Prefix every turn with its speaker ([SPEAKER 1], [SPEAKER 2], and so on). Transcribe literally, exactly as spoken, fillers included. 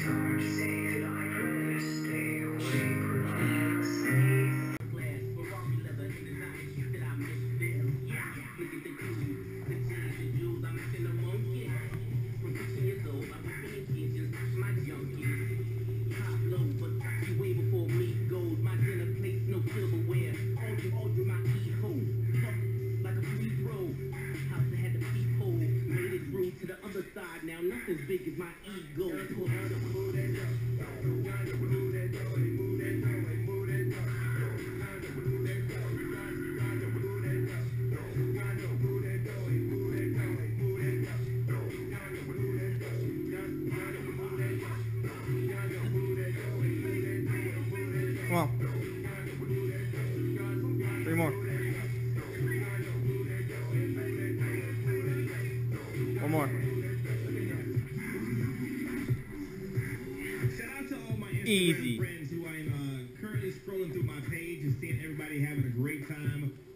[SPEAKER 1] Come on. Three more. One more.
[SPEAKER 2] Shout out to all my Instagram
[SPEAKER 1] Easy.
[SPEAKER 2] friends who I'm uh, currently scrolling through my page and seeing everybody having a great time.